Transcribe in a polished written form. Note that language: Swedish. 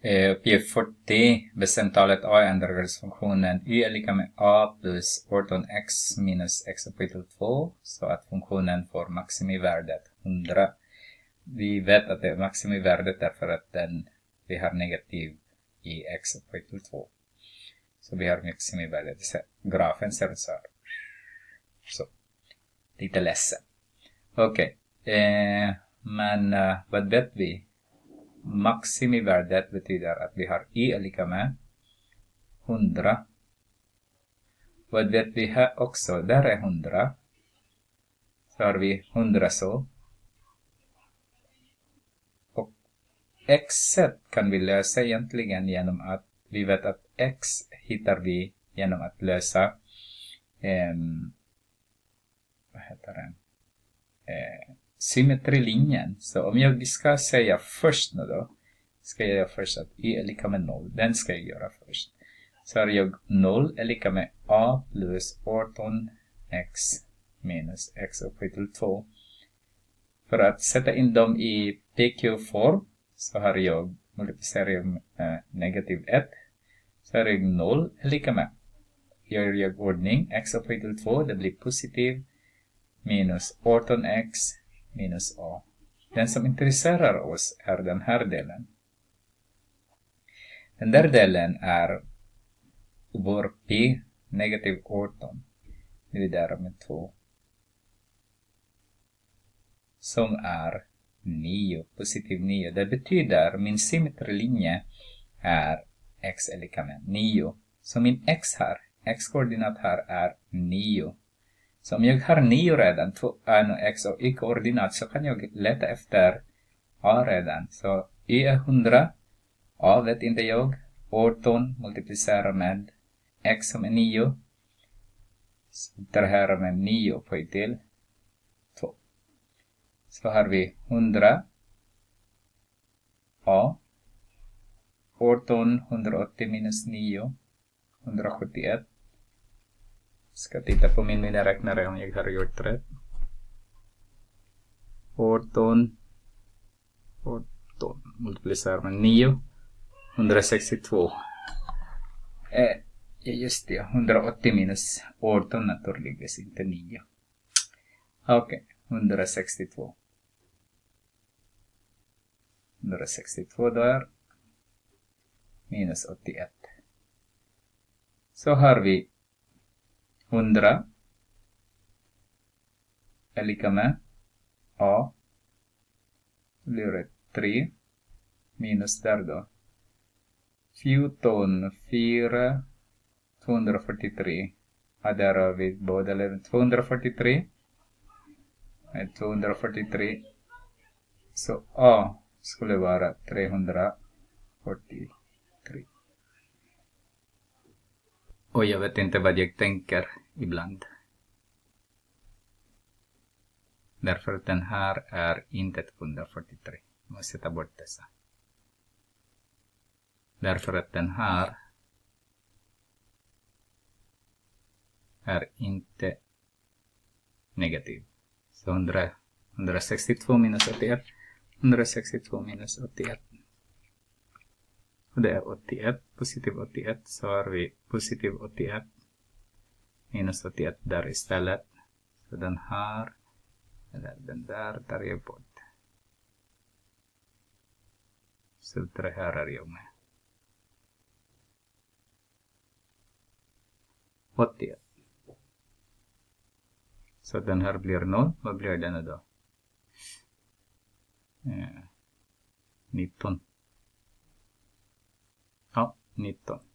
Uppgift 40. Bestäm talet a i andra-gradsfunktionen y är lika med a plus orton x minus x upphöjt till 2. Så att funktionen får maximivärdet 100. Vi vet att det är maximivärdet därför att vi har negativ i x upphöjt till 2. Så vi har maximivärdet. Grafen ser ut så här. Så. Lite ledsen. Okej. Men vad vet vi? Maximivärdet betyder att vi har y är lika med 100. Vad vet vi här också? Där är 100. Så har vi 100 så. Och x kan vi lösa egentligen genom att vi vet att x hittar vi genom att lösa vad heter den? Symmetrilinjen. Så om jag ska säga först nu då, ska jag göra först att y är lika med 0. Den ska jag göra först. Så har jag 0 är lika med a plus orton x minus x upphöjt till 2. För att sätta in dem i PQ-form så har jag multiplicerat med negativ 1. Så har jag 0 är lika med. Gör jag ordning x upphöjt till 2, det blir positiv minus orton x minus a. Den som intresserar oss är den här delen. Den där delen är vår p negativ 18 dividerat med 2. Som är 9, positiv 9. Det betyder min symmetrilinje är x är lika med 9. Så min x-koordinat här är 9. Så om jag har 9 redan, x och y-koordinat, så kan jag leta efter a redan. Så y är 100, a vet inte jag, 18 multiplicerar med x som är 9. Så det här är med 9 upphöjt till 2. Så har vi 100 a, 18, 180 minus 9, 171. Ska titta på min miniräknare om jag har gjort rätt. 18 multiplicerar med 9. 162. Just det, 180 minus 18 naturligtvis, inte 9. Okej, 162. 162 där. Minus 81. Så har vi 100 är lika med a. Blir det 3 minus där då 14, 4, 243. Ja, där har vi båda leden 243. 243. Så a skulle vara 343. Och jag vet inte vad jag tänker ibland. Därför att den här är inte 243. Jag måste ta bort dessa. Därför att den här är inte negativ. Så 162 minus 81. 162 minus 81. Och det är 81, positiv 81, så har vi positiv 81 minus 81 där istället. Så den här, eller den där tar jag bort. Så det här är jag med. 81. Så den här blir 0, vad blir den då? 19. Ja, 19.